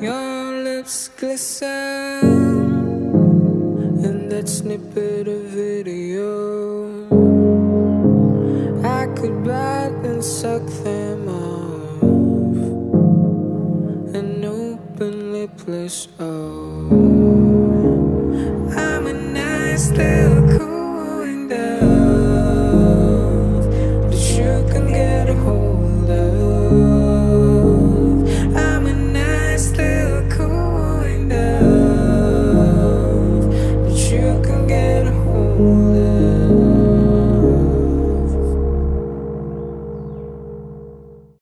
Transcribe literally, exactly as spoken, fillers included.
Your lips glisten in that snippet of video. I could bite and suck them off and openly place. Oh, I'm a nice little